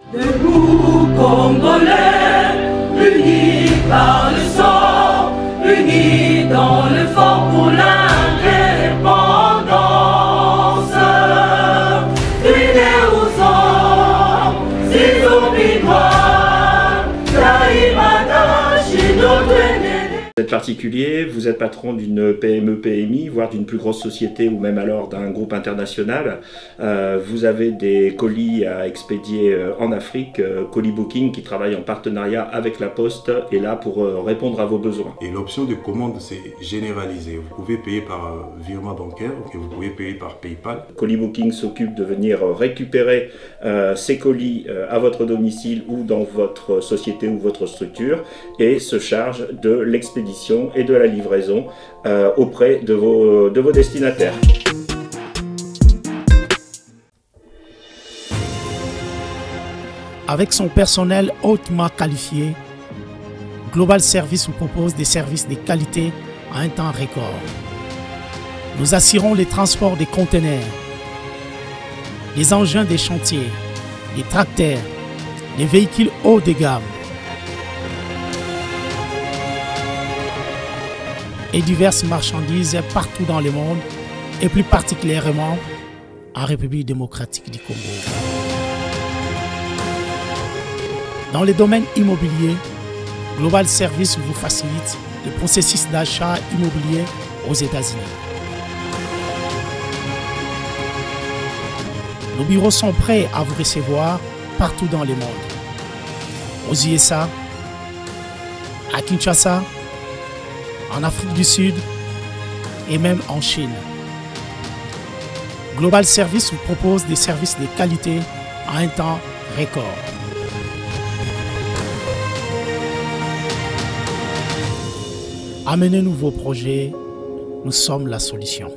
Debout Congolais, unis par le sang, unis dans l'effort pour l'indépendance. Unis aux hommes, ces obinois, Taïmada, Chinotuene. Vous êtes particulier, vous êtes patron d'une PME-PMI, voire d'une plus grosse société ou même alors d'un groupe international. Vous avez des colis à expédier en Afrique. Colis Booking qui travaille en partenariat avec la Poste est là pour répondre à vos besoins. Et l'option de commande, c'est généralisé. Vous pouvez payer par virement bancaire et vous pouvez payer par PayPal. Colis Booking s'occupe de venir récupérer ces colis à votre domicile ou dans votre société ou votre structure et se charge de l'expédition et de la livraison auprès de vos destinataires. Avec son personnel hautement qualifié, Global Service vous propose des services de qualité à un temps record. Nous assurons les transports des conteneurs, les engins des chantiers, les tracteurs, les véhicules haut de gamme et diverses marchandises partout dans le monde et plus particulièrement en République démocratique du Congo. Dans les domaines immobiliers, Global Service vous facilite le processus d'achat immobilier aux États-Unis. Nos bureaux sont prêts à vous recevoir partout dans le monde. Aux USA, à Kinshasa, en Afrique du Sud et même en Chine. Global Service vous propose des services de qualité à un temps record. Amenez-nous vos projets, nous sommes la solution.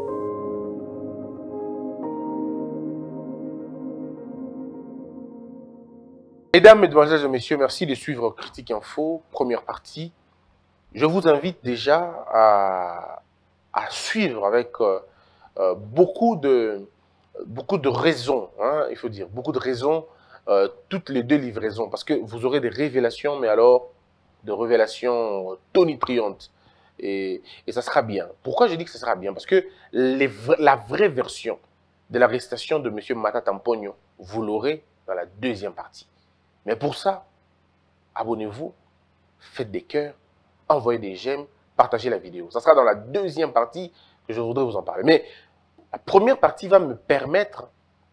Mesdames, Mesdemoiselles et Messieurs, merci de suivre Critique Info, première partie. Je vous invite déjà à suivre avec beaucoup de raisons, hein, il faut dire, beaucoup de raisons, toutes les deux livraisons, parce que vous aurez des révélations, mais alors de révélations tonitruantes, et ça sera bien. Pourquoi je dis que ça sera bien? Parce que la vraie version de l'arrestation de M. Matata Mponyo, vous l'aurez dans la deuxième partie. Mais pour ça, abonnez-vous, faites des cœurs, envoyez des j'aime, partagez la vidéo. Ça sera dans la deuxième partie que je voudrais vous en parler. Mais la première partie va me permettre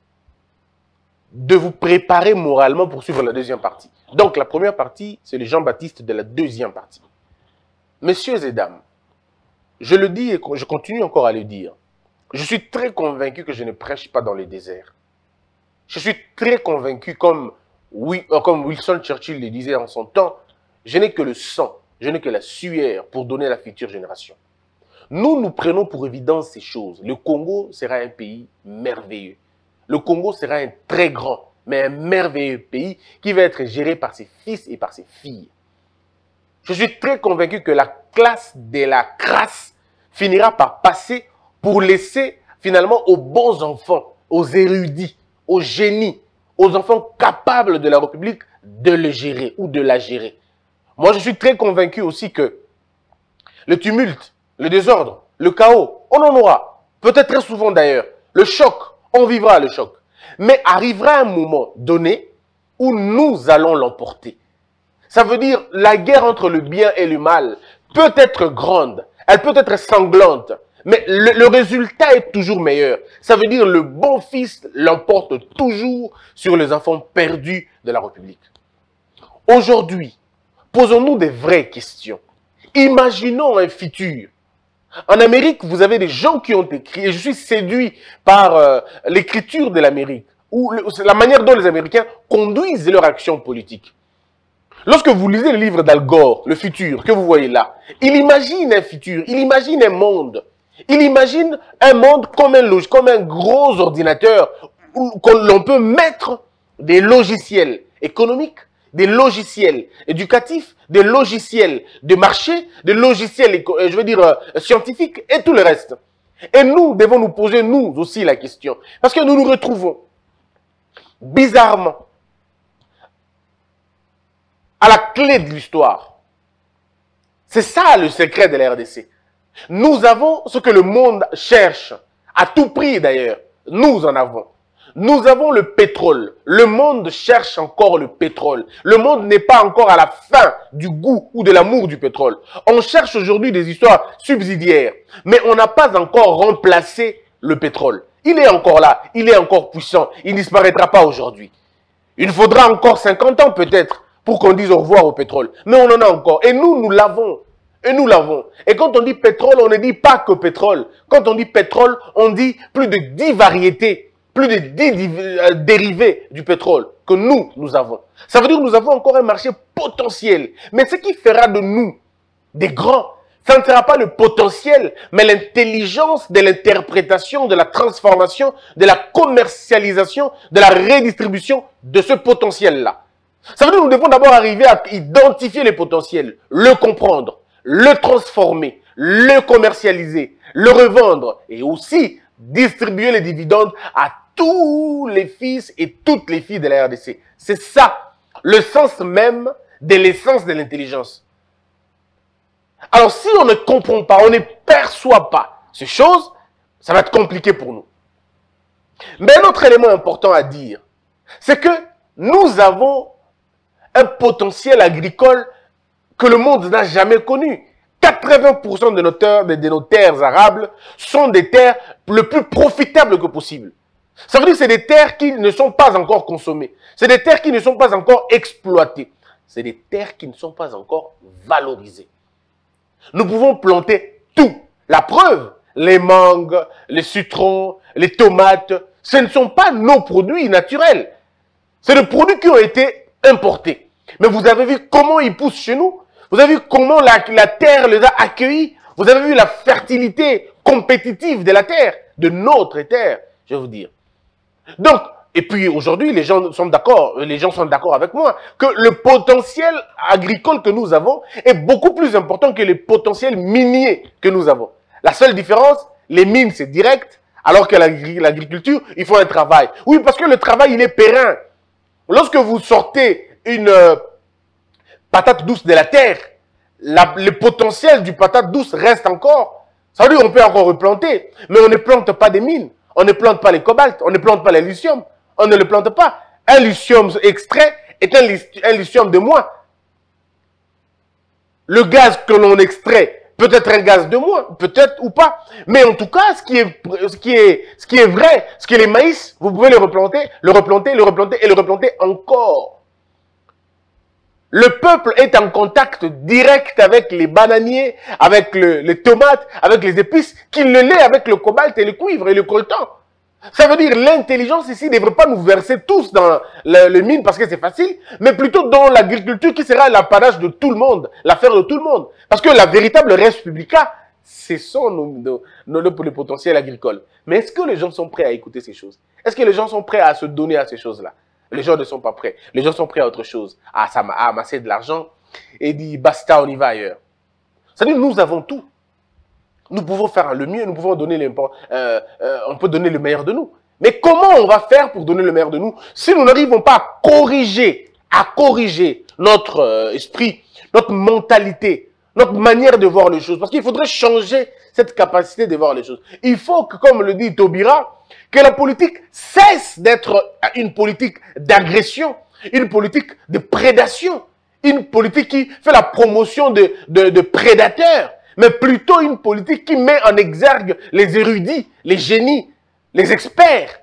de vous préparer moralement pour suivre la deuxième partie. Donc la première partie, c'est le Jean-Baptiste de la deuxième partie. Messieurs et dames, je le dis et je continue encore à le dire. Je suis très convaincu que je ne prêche pas dans les déserts. Je suis très convaincu, comme Winston Churchill le disait en son temps, je n'ai que le sang, je n'ai que la sueur pour donner à la future génération. Nous prenons pour évidence ces choses. Le Congo sera un pays merveilleux. Le Congo sera un très grand, mais un merveilleux pays qui va être géré par ses fils et par ses filles. Je suis très convaincu que la classe de la crasse finira par passer pour laisser finalement aux bons enfants, aux érudits, aux génies, aux enfants capables de la République de le gérer ou de la gérer. Moi, je suis très convaincu aussi que le tumulte, le désordre, le chaos, on en aura. Peut-être très souvent d'ailleurs. Le choc, on vivra le choc. Mais arrivera un moment donné où nous allons l'emporter. Ça veut dire la guerre entre le bien et le mal peut être grande, elle peut être sanglante, mais le résultat est toujours meilleur. Ça veut dire le bon fils l'emporte toujours sur les enfants perdus de la République. Aujourd'hui, posons-nous des vraies questions. Imaginons un futur. En Amérique, vous avez des gens qui ont écrit, et je suis séduit par l'écriture de l'Amérique, ou la manière dont les Américains conduisent leur action politique. Lorsque vous lisez le livre d'Al Gore, Le futur, que vous voyez là, il imagine un futur, il imagine un monde. Il imagine un monde comme un gros ordinateur où l'on peut mettre des logiciels économiques, des logiciels éducatifs, des logiciels de marché, des logiciels, je veux dire, scientifiques et tout le reste. Et nous devons nous poser, nous aussi, la question. Parce que nous nous retrouvons bizarrement à la clé de l'histoire. C'est ça le secret de la RDC. Nous avons ce que le monde cherche, à tout prix d'ailleurs. Nous en avons. Nous avons le pétrole. Le monde cherche encore le pétrole. Le monde n'est pas encore à la fin du goût ou de l'amour du pétrole. On cherche aujourd'hui des histoires subsidiaires. Mais on n'a pas encore remplacé le pétrole. Il est encore là. Il est encore puissant. Il ne disparaîtra pas aujourd'hui. Il faudra encore 50 ans peut-être pour qu'on dise au revoir au pétrole. Mais on en a encore. Et nous, nous l'avons. Et nous l'avons. Et quand on dit pétrole, on ne dit pas que pétrole. Quand on dit pétrole, on dit plus de 10 variétés. Plus de 10 dérivés du pétrole que nous avons. Ça veut dire que nous avons encore un marché potentiel. Mais ce qui fera de nous des grands, ça ne sera pas le potentiel, mais l'intelligence de l'interprétation, de la transformation, de la commercialisation, de la redistribution de ce potentiel-là. Ça veut dire que nous devons d'abord arriver à identifier le potentiel, le comprendre, le transformer, le commercialiser, le revendre et aussi distribuer les dividendes à tous les fils et toutes les filles de la RDC. C'est ça, le sens même de l'essence de l'intelligence. Alors, si on ne comprend pas, on ne perçoit pas ces choses, ça va être compliqué pour nous. Mais un autre élément important à dire, c'est que nous avons un potentiel agricole que le monde n'a jamais connu. 80% de nos terres arables sont des terres les plus profitables que possible. Ça veut dire que c'est des terres qui ne sont pas encore consommées. C'est des terres qui ne sont pas encore exploitées. C'est des terres qui ne sont pas encore valorisées. Nous pouvons planter tout. La preuve, les mangues, les citrons, les tomates, ce ne sont pas nos produits naturels. C'est des produits qui ont été importés. Mais vous avez vu comment ils poussent chez nous? Vous avez vu comment la terre les a accueillis? Vous avez vu la fertilité compétitive de la terre, de notre terre, je vais vous dire. Donc, et puis aujourd'hui, les gens sont d'accord avec moi, que le potentiel agricole que nous avons est beaucoup plus important que le potentiel minier que nous avons. La seule différence, les mines, c'est direct, alors que l'agriculture, il faut un travail. Oui, parce que le travail, il est périn. Lorsque vous sortez une patate douce de la terre, le potentiel du patate douce reste encore. Ça veut dire qu'on peut encore replanter, mais on ne plante pas des mines. On ne plante pas les cobaltes, on ne plante pas les lithium. On ne le plante pas. Un lithium extrait est un lithium de moins. Le gaz que l'on extrait peut être un gaz de moins, peut-être ou pas. Mais en tout cas, ce qui est vrai, ce qui est les maïs, vous pouvez le replanter, le replanter, le replanter et le replanter encore. Le peuple est en contact direct avec les bananiers, avec les tomates, avec les épices, qu'il le l'est avec le cobalt et le cuivre et le coltan. Ça veut dire l'intelligence ici ne devrait pas nous verser tous dans le mine parce que c'est facile, mais plutôt dans l'agriculture qui sera l'apanage de tout le monde, l'affaire de tout le monde. Parce que la véritable res publica, ce sont nos potentiels agricoles. Mais est-ce que les gens sont prêts à écouter ces choses? Est-ce que les gens sont prêts à se donner à ces choses-là? Les gens ne sont pas prêts. Les gens sont prêts à autre chose, à amasser de l'argent et dire basta, on y va ailleurs. C'est-à-dire nous avons tout. Nous pouvons faire le mieux, nous pouvons donner on peut donner le meilleur de nous. Mais comment on va faire pour donner le meilleur de nous si nous n'arrivons pas à corriger notre esprit, notre mentalité, notre manière de voir les choses? Parce qu'il faudrait changer cette capacité de voir les choses. Il faut que, comme le dit Taubira, que la politique cesse d'être une politique d'agression, une politique de prédation, une politique qui fait la promotion de prédateurs, mais plutôt une politique qui met en exergue les érudits, les génies, les experts,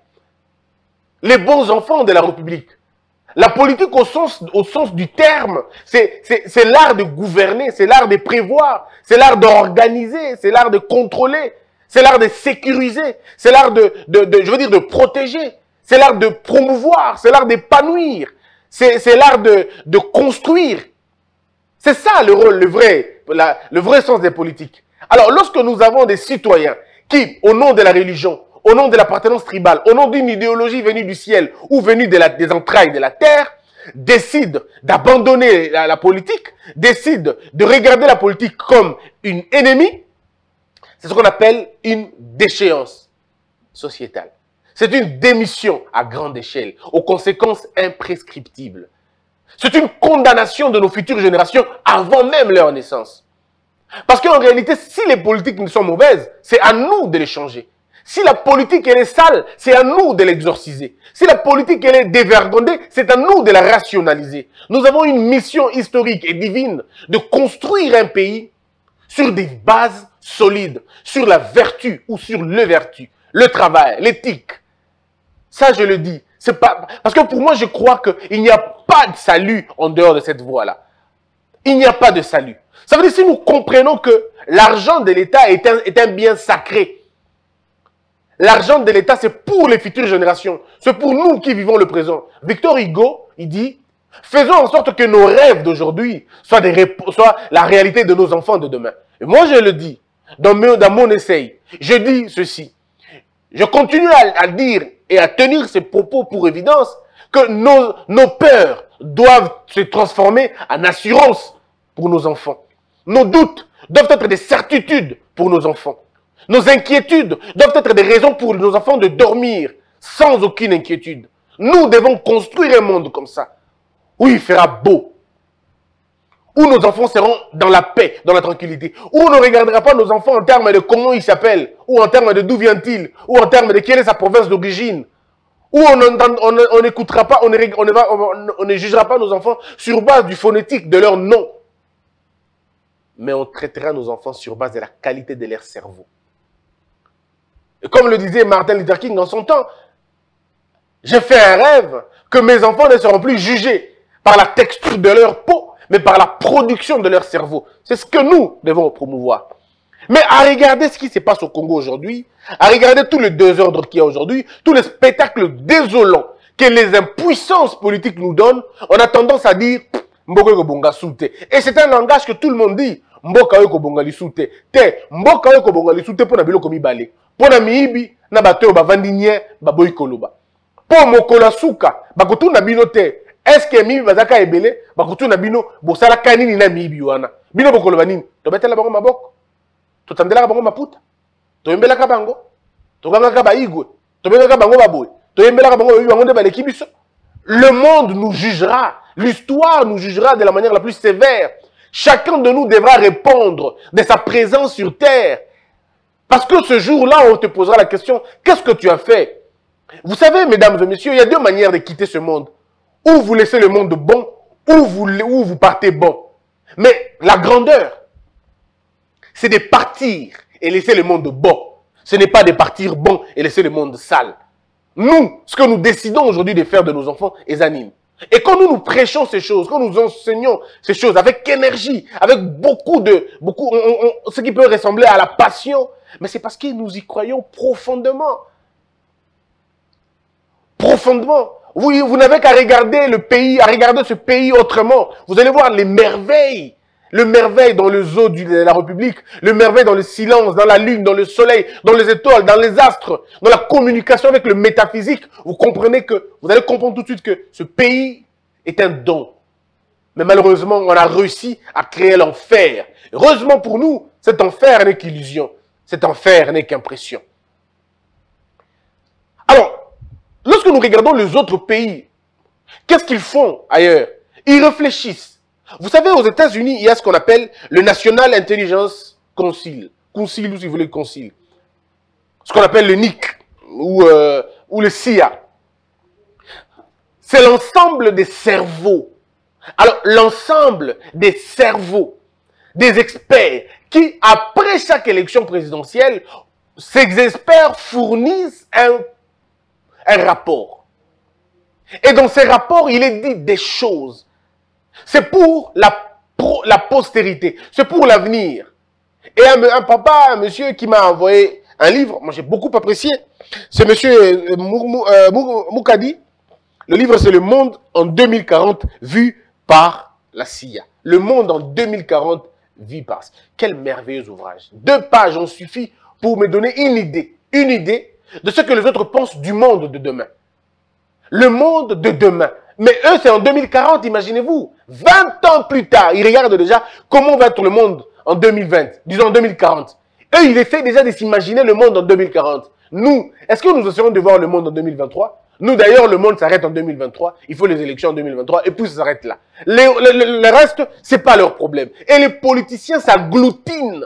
les bons enfants de la République. La politique au sens du terme, c'est l'art de gouverner, c'est l'art de prévoir, c'est l'art d'organiser, c'est l'art de contrôler, c'est l'art de sécuriser, c'est l'art de protéger, c'est l'art de promouvoir, c'est l'art d'épanouir, c'est l'art de construire. C'est ça le rôle, le vrai sens des politiques. Alors, lorsque nous avons des citoyens qui, au nom de la religion, au nom de l'appartenance tribale, au nom d'une idéologie venue du ciel ou venue des entrailles de la terre, décident d'abandonner la politique, décident de regarder la politique comme une ennemie, c'est ce qu'on appelle une déchéance sociétale. C'est une démission à grande échelle, aux conséquences imprescriptibles. C'est une condamnation de nos futures générations avant même leur naissance. Parce qu'en réalité, si les politiques sont mauvaises, c'est à nous de les changer. Si la politique elle est sale, c'est à nous de l'exorciser. Si la politique elle est dévergondée, c'est à nous de la rationaliser. Nous avons une mission historique et divine de construire un pays sur des bases solides, sur la vertu ou sur le vertu, le travail, l'éthique. Ça, je le dis. C'est pas... Parce que pour moi, je crois qu'il n'y a pas de salut en dehors de cette voie-là. Il n'y a pas de salut. Ça veut dire si nous comprenons que l'argent de l'État est un bien sacré. L'argent de l'État, c'est pour les futures générations. C'est pour nous qui vivons le présent. Victor Hugo, il dit, faisons en sorte que nos rêves d'aujourd'hui soient la réalité de nos enfants de demain. Et moi, je le dis, dans mon essai, je dis ceci. Je continue à dire et à tenir ces propos pour évidence que nos peurs doivent se transformer en assurance pour nos enfants. Nos doutes doivent être des certitudes pour nos enfants. Nos inquiétudes doivent être des raisons pour nos enfants de dormir sans aucune inquiétude. Nous devons construire un monde comme ça, où il fera beau, où nos enfants seront dans la paix, dans la tranquillité, où on ne regardera pas nos enfants en termes de comment ils s'appellent, ou en termes de d'où vient-il, ou en termes de quelle est sa province d'origine, où on n'écoutera pas, on ne jugera pas nos enfants sur base du phonétique de leur nom, mais on traitera nos enfants sur base de la qualité de leur cerveau. Et comme le disait Martin Luther King en son temps, j'ai fait un rêve que mes enfants ne seront plus jugés par la texture de leur peau, mais par la production de leur cerveau. C'est ce que nous devons promouvoir. Mais à regarder ce qui se passe au Congo aujourd'hui, à regarder tous les désordres qu'il y a aujourd'hui, tous les spectacles désolants que les impuissances politiques nous donnent, on a tendance à dire « Mboka yo bonga soute ». Et c'est un langage que tout le monde dit « Mboka yo bonga li soute ». Te, mboka yo bonga li soute pona biloko mibale. Pona miibi, na bato bavandi nye, baboyi koloba. Po mokola suka, bakotu na bino te. Est-ce que miibi bazaka ebele, bakotu na bino, bosala kanini na miibi wana. Bino bokoloba nini? Tobetela bango maboko. Totandelaka bango maputa. Toyembelaka bango. Togangaka ba igwe. Tobengaka bango baboyi. Toyembelaka bango bango nde baleki biso. Le monde nous jugera. L'histoire nous jugera de la manière la plus sévère. Chacun de nous devra répondre de sa présence sur terre. Parce que ce jour-là, on te posera la question, qu'est-ce que tu as fait? Vous savez, mesdames et messieurs, il y a deux manières de quitter ce monde. Ou vous laissez le monde bon, ou vous partez bon. Mais la grandeur, c'est de partir et laisser le monde bon. Ce n'est pas de partir bon et laisser le monde sale. Nous, ce que nous décidons aujourd'hui de faire de nos enfants, les anime. Et quand nous prêchons ces choses, quand nous enseignons ces choses avec énergie, avec ce qui peut ressembler à la passion, mais c'est parce que nous y croyons profondément. Profondément. Vous n'avez qu'à regarder le pays, à regarder ce pays autrement. Vous allez voir les merveilles. Le merveille dans le zoo de la République, le merveille dans le silence, dans la lune, dans le soleil, dans les étoiles, dans les astres, dans la communication avec le métaphysique. Vous comprenez que, vous allez comprendre tout de suite que ce pays est un don. Mais malheureusement, on a réussi à créer l'enfer. Heureusement pour nous, cet enfer n'est qu'illusion. Cet enfer n'est qu'impression. Alors, lorsque nous regardons les autres pays, qu'est-ce qu'ils font ailleurs? Ils réfléchissent. Vous savez, aux États-Unis, il y a ce qu'on appelle le National Intelligence Council. Council, ou si vous voulez, Council. Ce qu'on appelle le NIC, ou le CIA. C'est l'ensemble des cerveaux. Alors, l'ensemble des cerveaux, des experts, qui, après chaque élection présidentielle, ces experts fournissent un rapport. Et dans ces rapports, il est dit des choses. C'est pour la postérité. C'est pour l'avenir. Et un monsieur qui m'a envoyé un livre, moi j'ai beaucoup apprécié. C'est monsieur Moukadi. Le livre, c'est Le Monde en 2040 vu par la CIA. Le Monde en 2040 vu par... Quel merveilleux ouvrage. 2 pages ont suffi pour me donner une idée de ce que les autres pensent du monde de demain. Le monde de demain. Mais eux, c'est en 2040, imaginez-vous. 20 ans plus tard, ils regardent déjà comment va être le monde en 2020, disons en 2040. Eux, ils essaient déjà de s'imaginer le monde en 2040. Nous, est-ce que nous essayons de voir le monde en 2023? Nous, d'ailleurs, le monde s'arrête en 2023. Il faut les élections en 2023 et puis ça s'arrête là. Le reste, c'est pas leur problème. Et les politiciens s'agglutinent.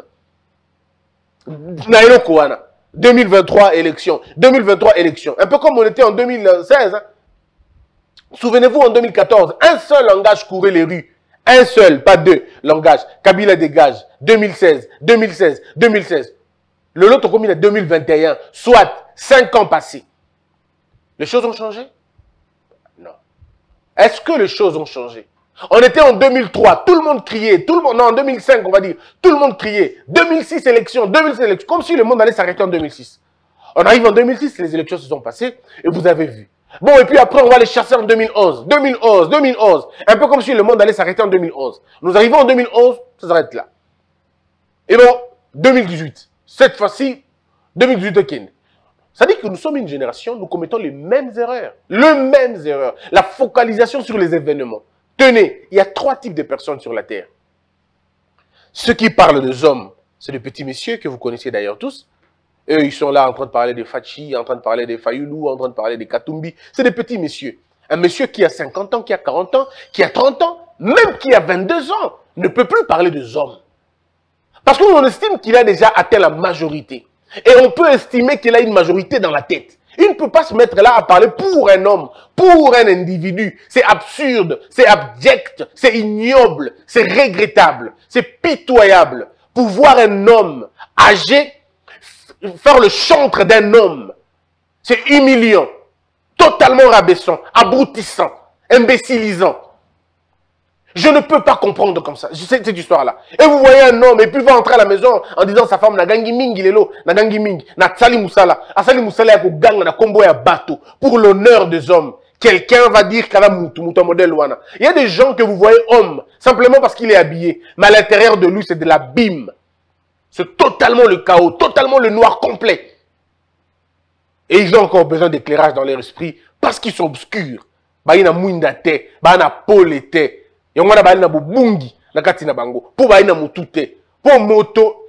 2023 élections. 2023 élections. Un peu comme on était en 2016. Hein. Souvenez-vous, en 2014, un seul langage courait les rues. Un seul, pas deux langages. Kabila dégage. 2016, 2016, 2016. Le lot commis en 2021, soit 5 ans passés. Les choses ont changé? Non. Est-ce que les choses ont changé? On était en 2003, tout le monde criait, non, en 2005 on va dire, tout le monde criait. 2006 élections, 2006 élections, comme si le monde allait s'arrêter en 2006. On arrive en 2006, les élections se sont passées et vous avez vu. Bon, et puis après on va les chasser en 2011, 2011, 2011. Un peu comme si le monde allait s'arrêter en 2011. Nous arrivons en 2011, ça s'arrête là. Et bon, 2018, cette fois-ci, 2018 ok. Ça dit que nous sommes une génération, nous commettons les mêmes erreurs. Les mêmes erreurs. La focalisation sur les événements. Tenez, il y a 3 types de personnes sur la Terre. Ceux qui parlent des hommes, c'est les petits messieurs que vous connaissez d'ailleurs tous. Eux, ils sont là en train de parler de Fachi, en train de parler de Fayoulou, en train de parler de Katumbi. C'est des petits messieurs. Un monsieur qui a 50 ans, qui a 40 ans, qui a 30 ans, même qui a 22 ans, ne peut plus parler des hommes. Parce qu'on estime qu'il a déjà atteint la majorité. Et on peut estimer qu'il a une majorité dans la tête. Il ne peut pas se mettre là à parler pour un homme, pour un individu. C'est absurde, c'est abject, c'est ignoble, c'est regrettable, c'est pitoyable. Pour voir un homme âgé faire le chantre d'un homme, c'est humiliant, totalement rabaissant, abrutissant, imbécilisant. Je ne peux pas comprendre comme ça, cette histoire-là. Et vous voyez un homme, et puis il va entrer à la maison en disant à sa femme, Nagangi Mingi Lelo, Nagangi Mingi, Natsali Moussala, Asali Moussala Yako Gang, na Kombo ya bateau, pour l'honneur des hommes. Quelqu'un va dire qu'il a Moutou modèle Wana. Il y a des gens que vous voyez hommes, simplement parce qu'il est habillé, mais à l'intérieur de lui, c'est de l'abîme. C'est totalement le chaos, totalement le noir complet. Et ils ont encore besoin d'éclairage dans leur esprit, parce qu'ils sont obscurs. Bah, il y a Mouinda te, bah, il y a Paul te. Et on a na bungi na kati na bango pour ba ina mutute pour moto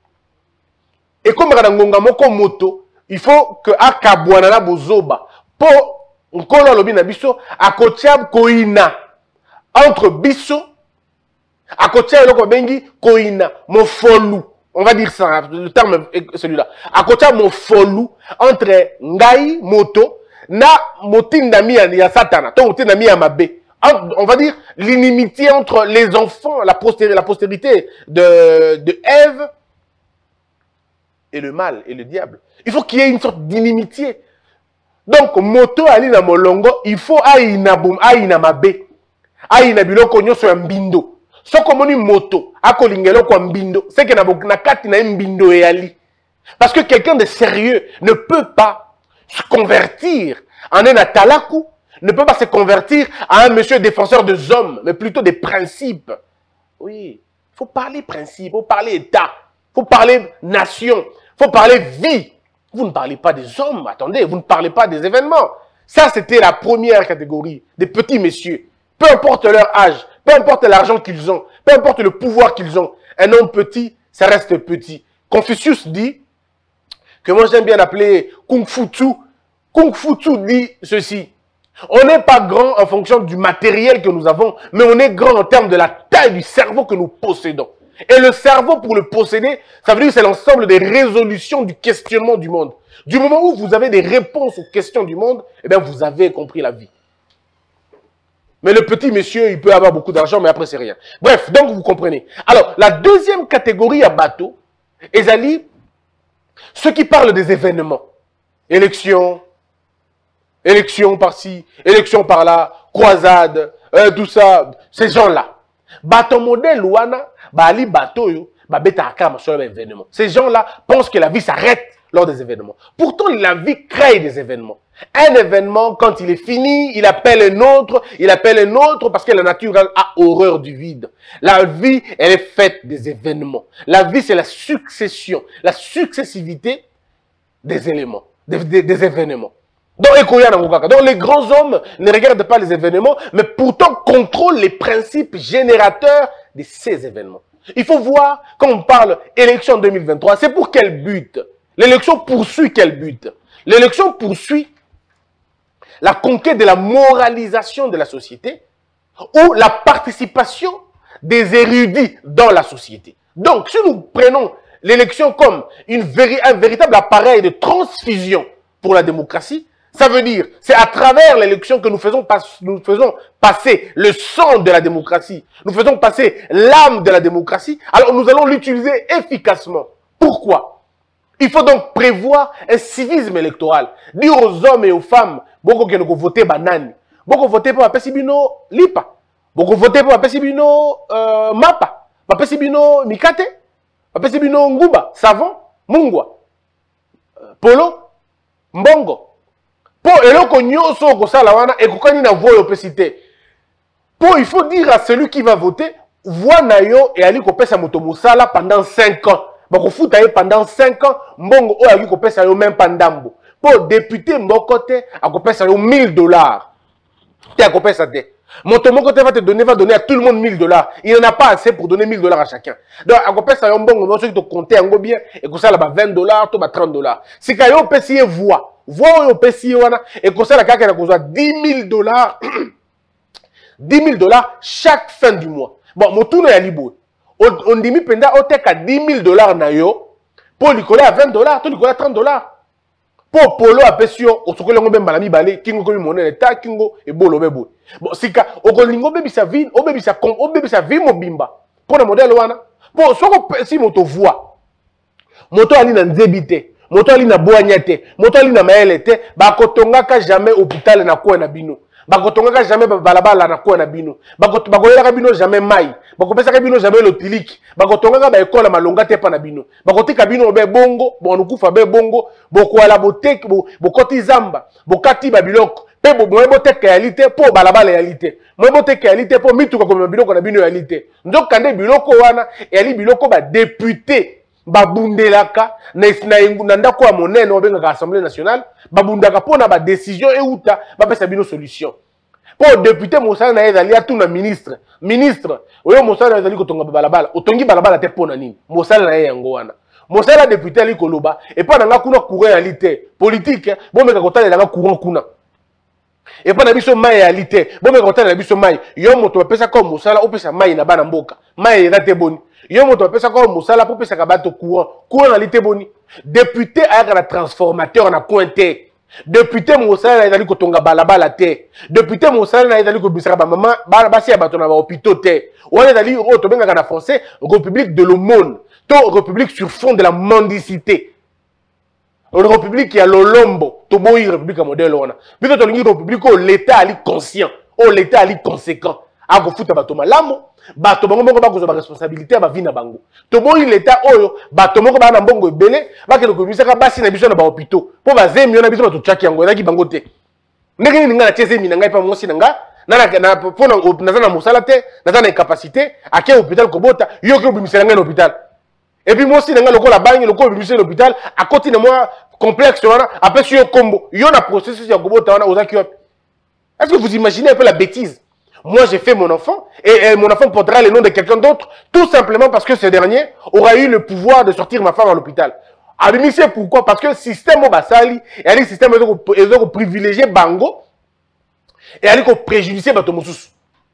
et comme kana ngonga moko moto il faut que akabwana na bozoba pour nkolo lobi na biso akotia koina entre biso akotia eloko bengi koina mofolu on va dire ça le terme est celui-là akotia mofolu entre ngai moto na motindami ya satana to motindami ya mabe. On va dire l'inimitié entre les enfants, la postérité de Ève et le mal et le diable. Il faut qu'il y ait une sorte d'inimitié. Donc, moto ali na molongo, il faut aïna boum, aïna mabe, aïna biloko nyoso ya mbindo. So komoni moto, akolingelo kwa mbindo, c'est que na kati na mbindo e ali. Parce que quelqu'un de sérieux ne peut pas se convertir en un atalaku, ne peut pas se convertir à un monsieur défenseur des hommes, mais plutôt des principes. Oui, il faut parler principe, il faut parler État, il faut parler nation, il faut parler vie. Vous ne parlez pas des hommes, attendez, vous ne parlez pas des événements. Ça, c'était la première catégorie, des petits messieurs. Peu importe leur âge, peu importe l'argent qu'ils ont, peu importe le pouvoir qu'ils ont, un homme petit, ça reste petit. Confucius dit, que moi j'aime bien appeler Kung Fu Tzu. Kung Fu Tzu dit ceci. On n'est pas grand en fonction du matériel que nous avons, mais on est grand en termes de la taille du cerveau que nous possédons. Et le cerveau, pour le posséder, ça veut dire que c'est l'ensemble des résolutions du questionnement du monde. Du moment où vous avez des réponses aux questions du monde, eh bien, vous avez compris la vie. Mais le petit monsieur, il peut avoir beaucoup d'argent, mais après, c'est rien. Bref, donc, vous comprenez. Alors, la deuxième catégorie à bateau, Ezali, ceux qui parlent des événements. Élections, élection par-ci, élection par-là, croisade, tout ça, ces gens-là. Bateau modèle ouana, bali bateau yo, beta akama sur l'événement. Ces gens-là pensent que la vie s'arrête lors des événements. Pourtant, la vie crée des événements. Un événement, quand il est fini, il appelle un autre parce que la nature a horreur du vide. La vie, elle est faite des événements. La vie, c'est la succession, la successivité des éléments, des événements. Donc les grands hommes ne regardent pas les événements, mais pourtant contrôlent les principes générateurs de ces événements. Il faut voir, quand on parle élection 2023, c'est pour quel but? L'élection poursuit quel but? L'élection poursuit la conquête de la moralisation de la société ou la participation des érudits dans la société. Donc, si nous prenons l'élection comme un véritable appareil de transfusion pour la démocratie, ça veut dire, c'est à travers l'élection que nous faisons passer le sang de la démocratie, nous faisons passer l'âme de la démocratie, alors nous allons l'utiliser efficacement. Pourquoi? Il faut donc prévoir un civisme électoral. Dire aux hommes et aux femmes, beaucoup qui ont voté banane, beaucoup voté pour la Bino lipa, beaucoup voté pour la Bino mapa, la Bino mikate, la Bino nguba, savon, mungwa, polo, mbongo. Pour eloko nyonso kosala wana ekokani na voix opacité. Pour il faut dire à celui qui va voter voix na yo et ali kopesa moto mosala pendant 5 ans. Bako futa ye pendant 5 ans mbongo o ali kopesa yo même pandambo. Pour député mboko te akopesa yo $1000. Te akopesa te. Moto moko te va donner à tout le monde $1000. Il n'en a pas assez pour donner $1000 à chacun. Donc akopesa yo mbongo mo soki to compter yango bien et kosala ba $20 to ba $30. Si ka yo pesi ye voix voix au PCI et que ça la carte a besoin $10 000 $10 000 chaque fin du mois. Bon, mon tour est libre. On dit penda au tek à $10 000 na yo pour lui coller à $20, tout lui coller à $30. Pour polo à pesio, au soko lengo ben balami balé, kingo komi monnaie l'état kingo et bolo bebo. Bon, sika au kolingo bebi sa vie, au bebi sa vie mobimba. Pour le modèle wana. Pour soko si moto voix. Moto ali na nzebite. Moto ali na boanyate, moto ali na maelete, bakotongaka jamais hôpital na kwa na bino. Bakotongaka jamais balabala na kwa na bino. Bakoyelaka bino jamais mai. Bakopesaka bino jamais lotiliki. Bakotongaka ba école malonga te pa na bino. Bakotika bino be bongo, bonukufa be bongo, bokwala botek, bokoti zamba, bokati ba biloko. Pe bo teka réalité pour balabala réalité. Mo teka réalité pour mituka comme biloko na bino réalité. Nzo kande biloko wana et ali biloko ba député babundelaka na ndako ya monene obengaka Assemblée nationale babundaka pona ba décision euta ba pesa bino solution pour député mosala na ezali atuna ministre oyo mosala ezali kotonga balabala otongi balabala te pona nini mosala na yango wana mosala député ali koloba et pas na kuna courant réalité politique bomeka kotala na courant kuna et pas na biso mai réalité bomeka kotala na biso mai yo moto bapesa comme mosala opesa mai na bana mboka mai eza te boni. Yo moto pesa ko musala pour pesa kabato courant na lité boni député aya na transformateur na cointé député musala ezali kotonga balabala te député musala ezali ko bisaka ba maman basi ya bato na ba hôpitaux te wana ezali o to benga na français république de l'aumône to république sur fond de la mendicité république ya lolombo to boyi république modèle wana bito to lingi république où l'état ali conscient où l'état ali conséquent a ko futa bato malamu bato bango moko bakozwa ba responsabilité ba vie na bango to boyi l'état oyo bato moko ba na mbongo ebele ba ke ko bisaka basi na biso na ba hôpitaux po ba zemi na biso bato tchaki yango ezaki bango te ndenge ni nga na tiese mi na ngai pa mosi na nga na pona na mosala te na incapacité ake hôpital ko bota yo ke obimisela ngai na hôpital et puis mosi na nga lokola bangi lokola obimisela hôpital à côté na moi complexe wana après sur yo kombo yo na processus ya ko bota wana ozaki yo. Est-ce que vous imaginez un peu la bêtise? Moi, j'ai fait mon enfant, et mon enfant portera le nom de quelqu'un d'autre, tout simplement parce que ce dernier aura eu le pouvoir de sortir ma femme à l'hôpital. C'est pourquoi? Parce que le système au Basali, et le système est privilégié Bango, et il est préjudicié Batomoussous.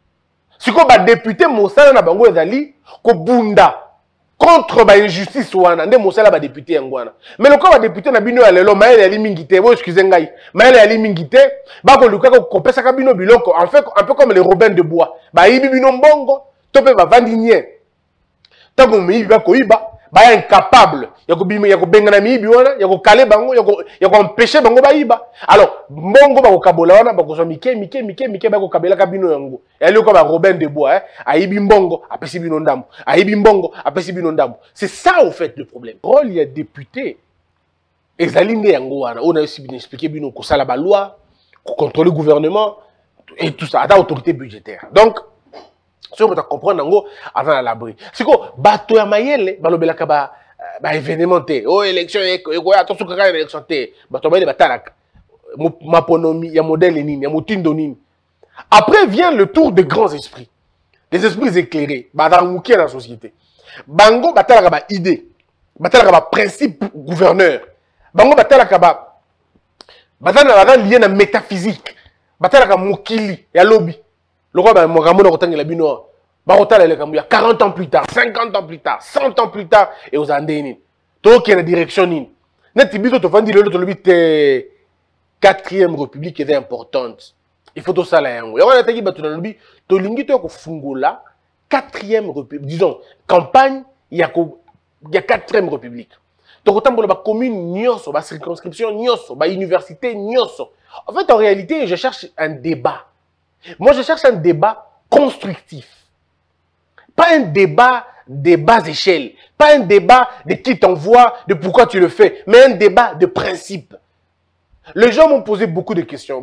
Si vous avez député Moussala na Bango Ezali, ko bunda contre ba injustice wana nde Moussala ba député ngwana. Mais le cas ba député na bino ya lelo maele ali mingité, bo excusez ngai. Maele ali mingité, ba ko luka ko kopesa ka bino biloko, en fait un peu comme les Robin de Bois. Ba yibi bino mbongo, to pe ba vandinye. Tango mi ba ko iba, ba incapable. Ya ko bimi ya ko benga na mi ibi wana, ya ko kale bango, ya ko empêcher bango ba iba. Alors, mbongo ba ko kabola wana ba ko so mike ba ko kabela ka bino yango. Ya li ko ba Robin de Bois, ayibi mbongo, apesi bino ndambo. Ayibi mbongo, apesi bino ndambo. C'est ça au fait le problème. Rôle il y a député. Ezali nde yango wana, on a aussi bien expliqué bino ko sala ba loi, ko contrôler le gouvernement et tout ça, à autorité budgétaire. Donc si on peut comprendre ngo avant à l'abri. Siko bato ya mayele balobelaka ba événement te. Oh élection eko ya to suka élection te. Bato mayele batalaka. Maponomi ya modèle nini, ya motindo nini. Après vient le tour des grands esprits. Les esprits éclairés, badamuki dans la société. Bango batalaka ba idée, batalaka ba principe gouverneur. Bango batalaka ba baza lié na métaphysique batalaka mokili ya lobi loko ba mokambo na kotangela bino ba kotala le kambu ya 40 ans plus tard 50 ans plus tard 100 ans plus tard et aux andeni to qui na direction nini neti biso to fandi lelo to lobi te 4e république est importante il faut to sala yango ya wana taki batu na lobi to lingi to ko fungola 4e république disons campagne ya 4e république to kotambola ba commune nyonso ba circonscription nyonso ba université nyonso. En fait, en réalité, je cherche un débat. Moi, je cherche un débat constructif. Pas un débat des bas échelles. Pas un débat de qui t'envoie, de pourquoi tu le fais. Mais un débat de principe. Les gens m'ont posé beaucoup de questions.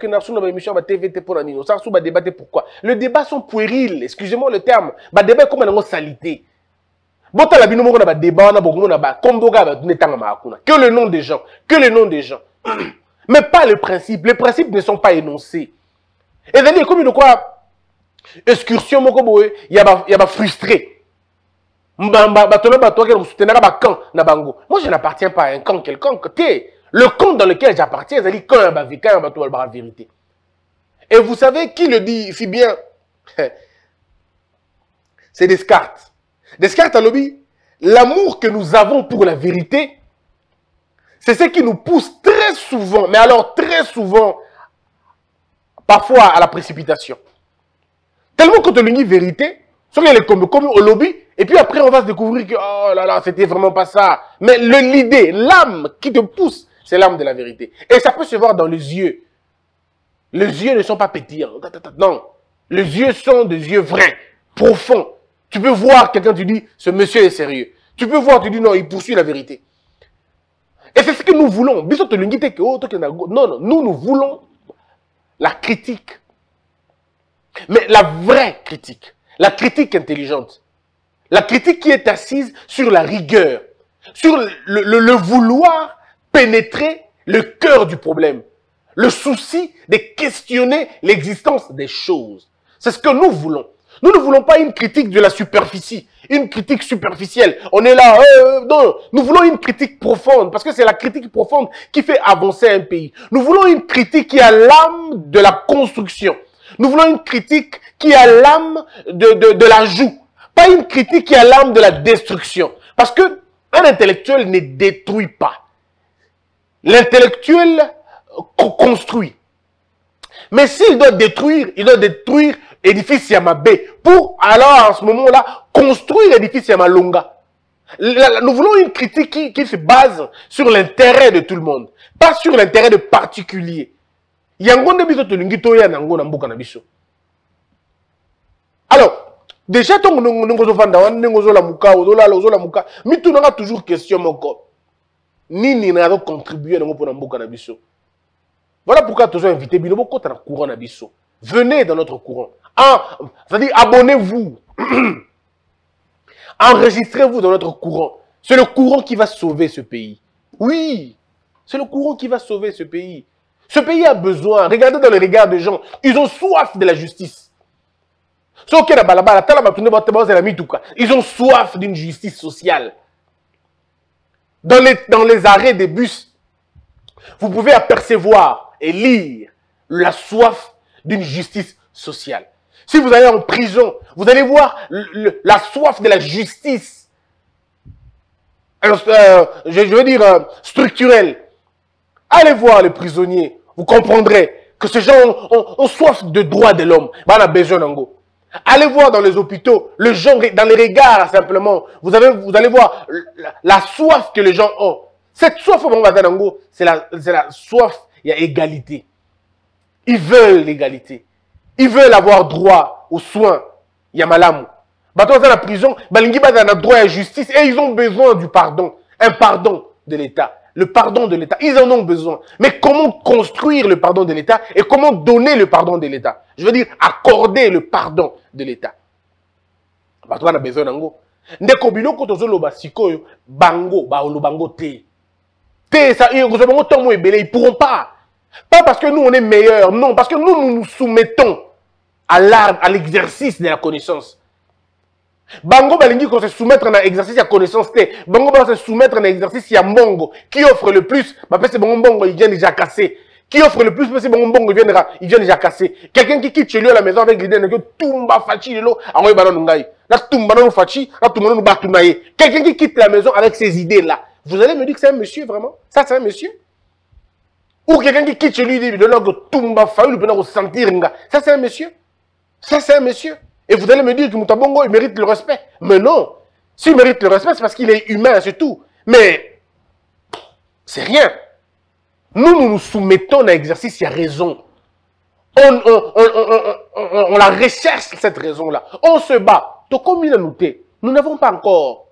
Le débat sont puérils. Excusez-moi le terme. Le débat est comme une salité. Que le nom des gens. Que le nom des gens. Mais pas le principe. Les principes ne sont pas énoncés. Et d'ailleurs, comme une quoi, excursion, il y a frustré. Moi, je n'appartiens pas à un camp quelconque. Le camp dans lequel j'appartiens, c'est quand la vérité. Et vous savez qui le dit si bien? C'est Descartes. Descartes a lobby. L'amour que nous avons pour la vérité, c'est ce qui nous pousse très souvent, mais alors très souvent, parfois à la précipitation. Tellement qu'on te le dit vérité, soit elle est comme au lobby, et puis après on va se découvrir que oh là là, c'était vraiment pas ça. Mais l'idée, l'âme qui te pousse, c'est l'âme de la vérité. Et ça peut se voir dans les yeux. Les yeux ne sont pas pétillants. Non. Les yeux sont des yeux vrais, profonds. Tu peux voir quelqu'un, tu dis, ce monsieur est sérieux. Tu peux voir, tu dis, non, il poursuit la vérité. Et c'est ce que nous voulons. Non, nous voulons la critique. Mais la vraie critique. La critique intelligente. La critique qui est assise sur la rigueur. Sur le vouloir pénétrer le cœur du problème. Le souci de questionner l'existence des choses. C'est ce que nous voulons. Nous ne voulons pas une critique de la superficie, une critique superficielle. On est là, non, nous voulons une critique profonde, parce que c'est la critique profonde qui fait avancer un pays. Nous voulons une critique qui a l'âme de la construction. Nous voulons une critique qui a l'âme de l'ajout, pas une critique qui a l'âme de la destruction. Parce que un intellectuel ne détruit pas. L'intellectuel construit. Mais s'il doit détruire, il doit détruire édifice Yamabé pour alors en ce moment-là construire l'édifice Yamalonga. Nous voulons une critique qui se base sur l'intérêt de tout le monde, pas sur l'intérêt de particulier. Alors, déjà, on a toujours question Nini n'a contribué à notre. Voilà pourquoi nous avons invité Binobo contre le courant d'Abisso. Venez dans notre courant. C'est-à-dire, abonnez-vous. Enregistrez-vous dans notre courant. C'est le courant qui va sauver ce pays. Oui, c'est le courant qui va sauver ce pays. Ce pays a besoin. Regardez dans le regard des gens. Ils ont soif de la justice. Ils ont soif d'une justice sociale. Dans les arrêts des bus, vous pouvez apercevoir et lire la soif d'une justice sociale. Si vous allez en prison, vous allez voir la soif de la justice. Je veux dire structurelle. Allez voir les prisonniers. Vous comprendrez que ces gens ont soif de droits de l'homme. Allez voir dans les hôpitaux, les gens, dans les regards simplement. Vous allez voir la soif que les gens ont. Cette soif, c'est la soif, il y a égalité. Ils veulent l'égalité. Ils veulent avoir droit aux soins. Il y a malamu. Dans la prison, ils ont droit à la justice et ils ont besoin du pardon. Un pardon de l'État. Le pardon de l'État. Ils en ont besoin. Mais comment construire le pardon de l'État et comment donner le pardon de l'État? Je veux dire, accorder le pardon de l'État. On a besoin d'ango. Ndeko biloko tozoloba sikoyo bango bango te. Ils ne pourront pas. Pas parce que nous, on est meilleurs. Non, parce que nous nous soumettons à l'art, à l'exercice de la connaissance. Bango balingi qu'on se soumettre à l'exercice de la connaissance. Bango va se soumettre à l'exercice de Mbongo. Qui offre le plus? C'est Bongo, il vient déjà casser. Qui offre le plus, c'est bon, il vient déjà casser. Quelqu'un qui quitte chez lui à la maison avec l'idée que Tumba Fachi, quelqu'un qui quitte la maison avec ces idées-là. Vous allez me dire que c'est un monsieur, vraiment? Ça, c'est un monsieur? Ou quelqu'un qui quitte chez lui, il dit que Tumba Fachi, il peut sentir. Ça, c'est un monsieur? Ça, c'est un monsieur? Et vous allez me dire que Moutabongo, il mérite le respect. Mais non. S'il mérite le respect, c'est parce qu'il est humain, c'est tout. Mais, c'est rien. Nous nous soumettons à un exercice, il y a raison. On la recherche, cette raison-là. On se bat. Donc, comme il a noté, nous n'avons pas encore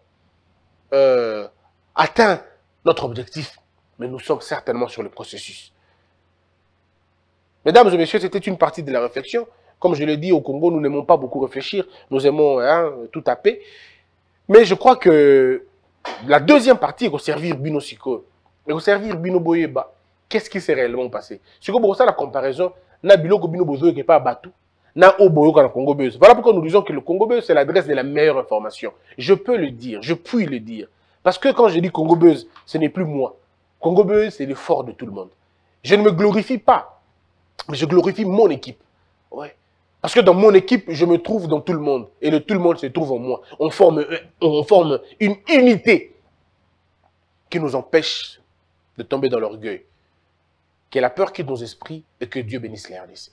atteint notre objectif. Mais nous sommes certainement sur le processus. Mesdames et messieurs, c'était une partie de la réflexion. Comme je l'ai dit, au Congo, nous n'aimons pas beaucoup réfléchir. Nous aimons tout taper. Mais je crois que la deuxième partie, il faut servir Bino Siko. Il faut servir Bino Boyeba. Qu'est-ce qui s'est réellement passé? C'est comme ça la comparaison. Na biloko Bino Bozo qui pas Batou. Na Oboyo dans le Congo Buzz. Voilà pourquoi nous disons que le Congo Buzz, c'est l'adresse de la meilleure information. Je peux le dire, je puis le dire. Parce que quand je dis Congo Buzz, ce n'est plus moi. Congo Buzz, c'est l'effort de tout le monde. Je ne me glorifie pas, mais je glorifie mon équipe. Ouais. Parce que dans mon équipe, je me trouve dans tout le monde. Et le tout le monde se trouve en moi. On forme une unité qui nous empêche de tomber dans l'orgueil. Que la peur quitte nos esprits et que Dieu bénisse les RDC.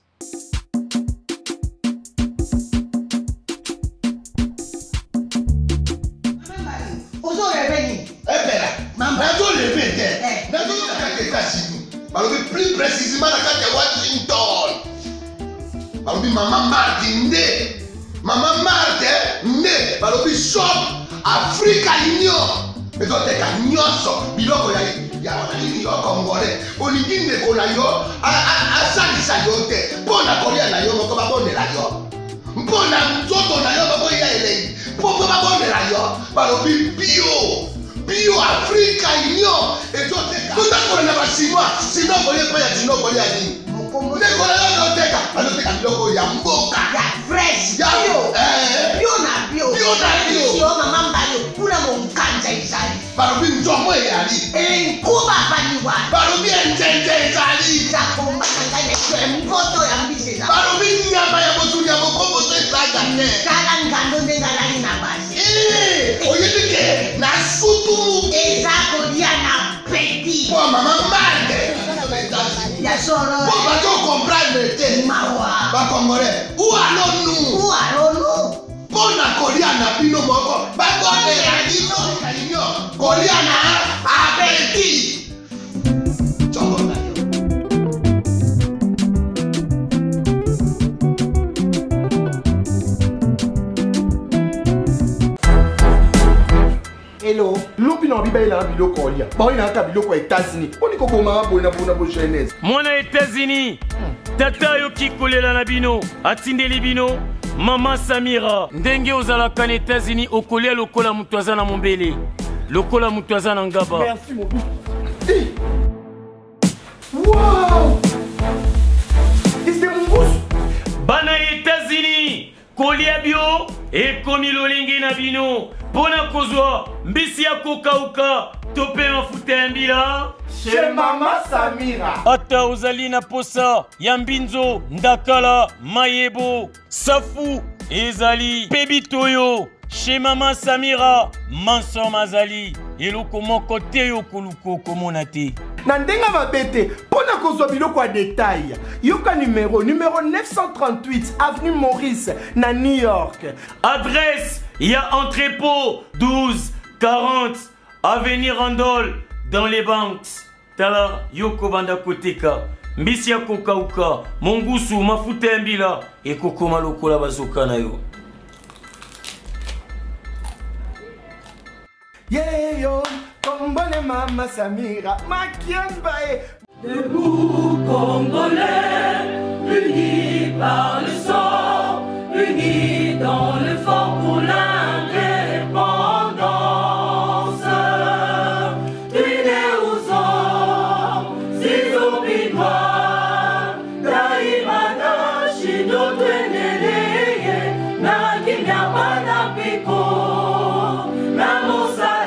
Plus précisément dans Washington. Maman Martin Maman Martin balobi shop Africa Union. Mais donc t'es qu'à nyonso biloko ya yo congolais. Olingi ndeko na yo asalisa yo te. Mpona kolia na yo moko babondela yo. Mpona nzoto na yo bako ya elei. Mpo babondela yo balobi bio Africa Union. Et donc t'es qu'à tout à fait na basinois. Sinon kolia pa ya sinon kolia ni. Ndeko na yo noteka. Anoteka biloko ya mboka. Ya fresh. Bio na bio. Yo mama mbayo kuna monkanja izali. Barobi nzomo eyali. Nkuba baniwa. Barobi enjenje ezali. Zakomba kangane kwe mboto ya mbise za. Barobi nyama ya botu ya mokombo to ezaga ne. Kala ngando ndengalani na basi. Oyedike na sutu. Ezako dia na peti. Po mama mbande. Ya solo. Po bato comprendre te. Mawa. Ba congolais. Où allons-nous? Où allons-nous? Pona Koliana Bino Moko. Ba Koliana Koliana Abeti. Hello. Lopino biba ila biloko olia. Ba ina ka biloko États-Unis. Oni koko ma bona jeunesse. Mona États-Unis. Tata yo kikolela na bino, atindeli bino. Maman Samira, ndenge ozalaka na États-Unis okolia lokola mutu aza na mombele. Lokola mutu aza na ngaba. Merci mon fils. Wow! C'est mon goût. Bana États-Unis, kolia bio et komi lolingi na bino. Pona kozwa mbisi ya kokauka tope mafuta ya mbila. Chez Maman Samira. Ata ozali na posa ya mbinzo, ndakala, mayebo, safu, ezali, pebitoyo. Chez Maman Samira, manso mazali. Eloko moko te yo koluko komona te. Nandenga mabete, pona kozwa biloko ya détail. Yoka numéro 938 avenue Maurice na New York. Adresse, il y a entrepôt 12 40 avenue Randol dans les banques. Tala yoko banda koteka mbisi ya kokauka mongusu mafuta ya mbila ekokoma lokola bazoka na yo. Yeah yo, kombone Maman Samira, makiambae. Debout Congolais, unis par le sang, unis dans l'effort pour l'indépendance. Unis aux hommes, si obinois, daimana shino tweneleye, na kinyama na piko, na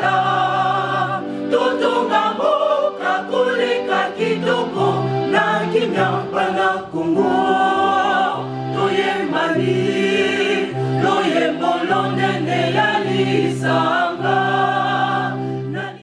mosala, totonga moka kuleka kitoko, na lolonene ya